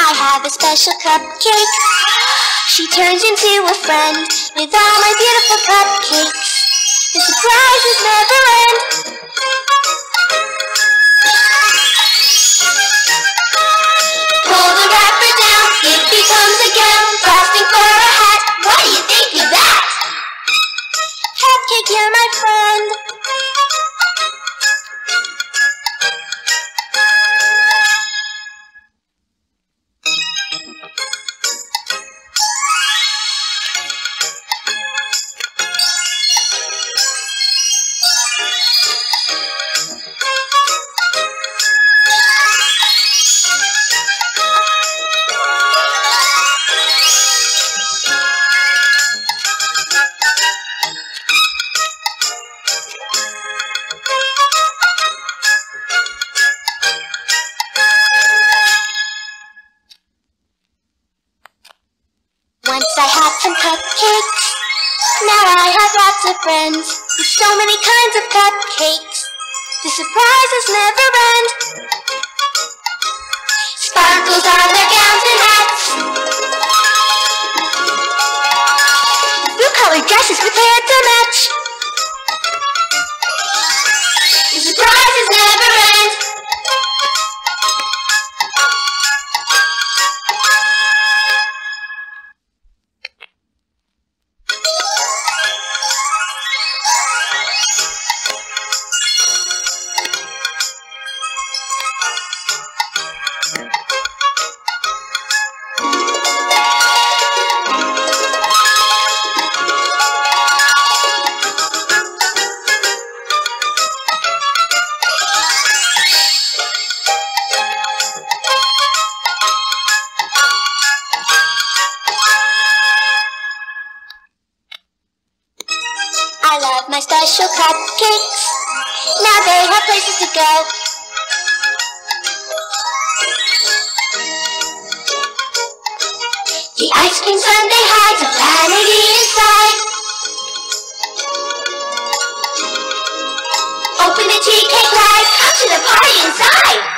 I have a special cupcake. She turns into a friend with all my beautiful cupcakes. The surprises never end. Pull the wrapper down, it becomes a gown. Frosting for a hat, what do you think of that? Cupcake, you're my friend. Once I had some cupcakes, now I have lots of friends with so many kinds of cupcakes. The surprises never end. Sparkles on their gowns and hats, blue-colored dresses with hair to match. The surprises never end. I love my special cupcakes. Now they have places to go. The ice cream sundae hides a vanity inside. Open the tea cake wide, come to the party inside.